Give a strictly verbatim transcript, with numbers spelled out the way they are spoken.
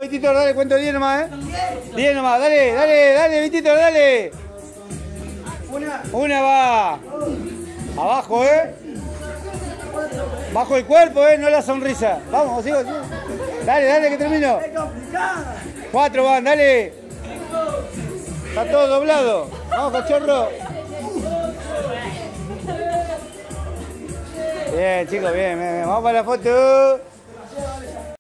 Vitito, dale, cuento diez nomás, eh. diez nomás, dale, dale, dale, Vitito, dale. Una. Una va. Abajo, eh. Bajo el cuerpo, eh, no la sonrisa. Vamos, sigo, sigo. Dale, dale, que termino. Cuatro van, dale. Está todo doblado. Vamos, cachorro. Bien, chicos, bien, bien, bien. Vamos para la foto.